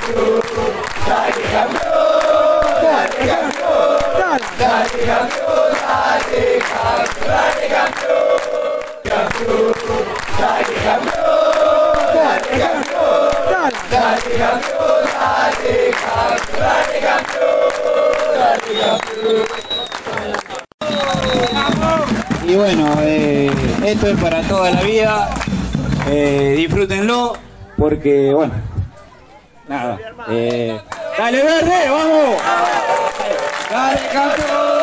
Y bueno, esto es para toda la vida, disfrútenlo, porque bueno, nada, dale verde, vamos, dale campeón,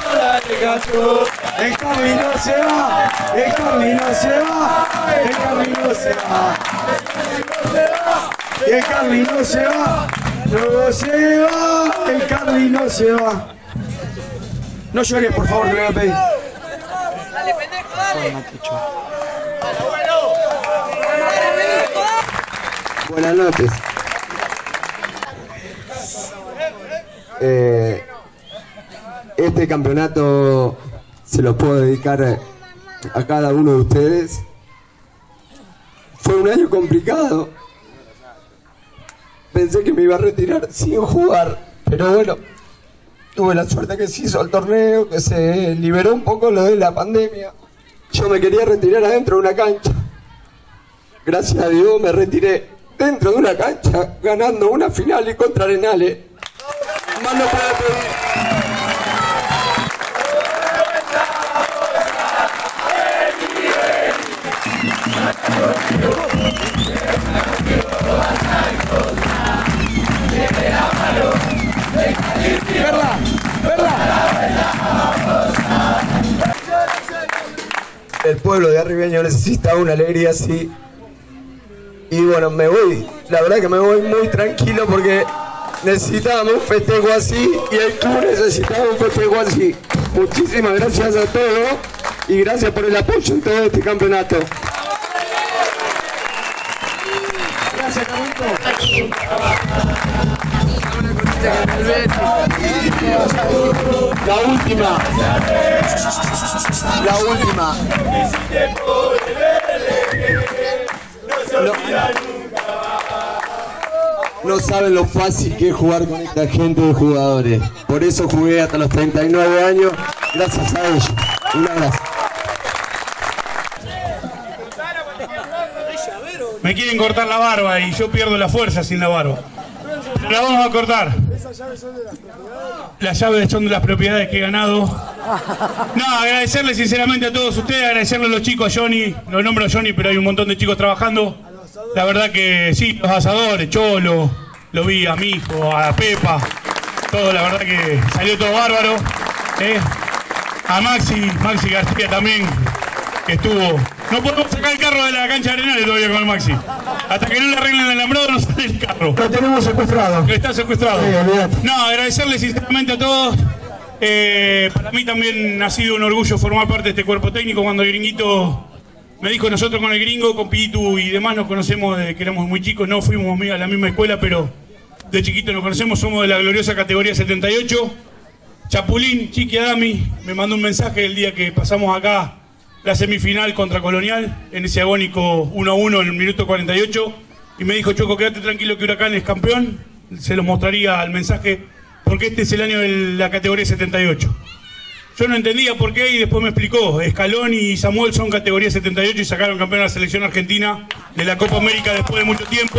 el camino se va, el camino se va, el camino se va, el camino se va, todo se va, el camino se va. No llores, por favor, te voy a pedir. Dale, pendejo, dale. Buenas noches. Este campeonato se lo puedo dedicar a cada uno de ustedes. Fue un año complicado. Pensé que me iba a retirar sin jugar, pero bueno, tuve la suerte que se hizo el torneo, que se liberó un poco lo de la pandemia. Yo me quería retirar adentro de una cancha. Gracias a Dios me retiré dentro de una cancha, ganando una final y contra Arenales. Más no puedo pedir. El pueblo de Arribeño necesita una alegría así. Y bueno, me voy, la verdad que me voy muy tranquilo porque necesitábamos un festejo así y el club necesitaba un festejo así. Muchísimas gracias a todos y gracias por el apoyo en todo este campeonato. Gracias, Carlito. La última. No saben lo fácil que es jugar con esta gente de jugadores. Por eso jugué hasta los 39 años, gracias a ellos. Un abrazo. Me quieren cortar la barba y yo pierdo la fuerza sin la barba. La vamos a cortar. Las llaves son de las propiedades que he ganado. No, agradecerle sinceramente a todos ustedes, agradecerle a los chicos, a Johnny, lo nombro a Johnny, pero hay un montón de chicos trabajando. La verdad que sí, los asadores, Cholo, lo vi a mi hijo, a Pepa, todo, la verdad que salió todo bárbaro. A Maxi García también, que estuvo. No podemos sacar el carro de la cancha de Arenales todavía con el Maxi. Hasta que no le arreglen el alambrado no sale el carro. Lo tenemos secuestrado. Está secuestrado. Sí, no, agradecerle sinceramente a todos. Para mí también ha sido un orgullo formar parte de este cuerpo técnico. Cuando el gringuito me dijo, nosotros con el gringo, con Pitu y demás nos conocemos desde que éramos muy chicos. No fuimos a la misma escuela, pero de chiquito nos conocemos. Somos de la gloriosa categoría 78. Chapulín, Chiqui Adami, me mandó un mensaje el día que pasamos acá la semifinal contra Colonial, en ese agónico 1-1 en el minuto 48, y me dijo, Choco, quédate tranquilo que Huracán es campeón. Se los mostraría el mensaje, porque este es el año de la categoría 78. Yo no entendía por qué y después me explicó. Escalón y Samuel son categoría 78 y sacaron campeón a la selección argentina de la Copa América después de mucho tiempo.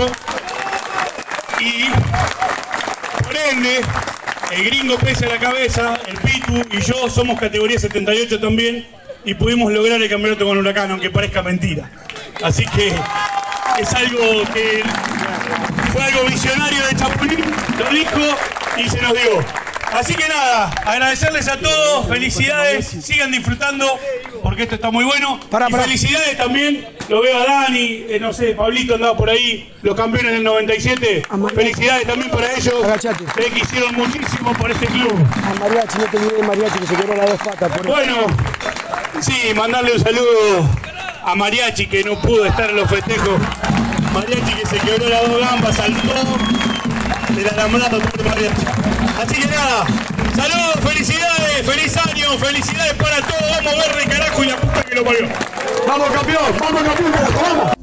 Y por ende, el gringo pese a la cabeza, el Pitu y yo somos categoría 78 también y pudimos lograr el campeonato con Huracán, aunque parezca mentira. Así que es algo que fue algo visionario de Chapulín, lo dijo y se nos dio. Así que nada, agradecerles a todos, felicidades, sigan disfrutando porque esto está muy bueno. Y felicidades también, lo veo a Dani, no sé, Pablito andaba por ahí, los campeones del 97. Felicidades también para ellos, que hicieron muchísimo por este club. A Mariachi, no te olvides de Mariachi que se quebró las dos patas. Bueno, sí, mandarle un saludo a Mariachi que no pudo estar en los festejos. Mariachi que se quebró las dos gambas, saltó del alambrado por Mariachi. Así que nada, saludos, felicidades, feliz año, felicidades para todos, vamos verde carajo y la puta que lo parió. Vamos campeón, carajo, vamos.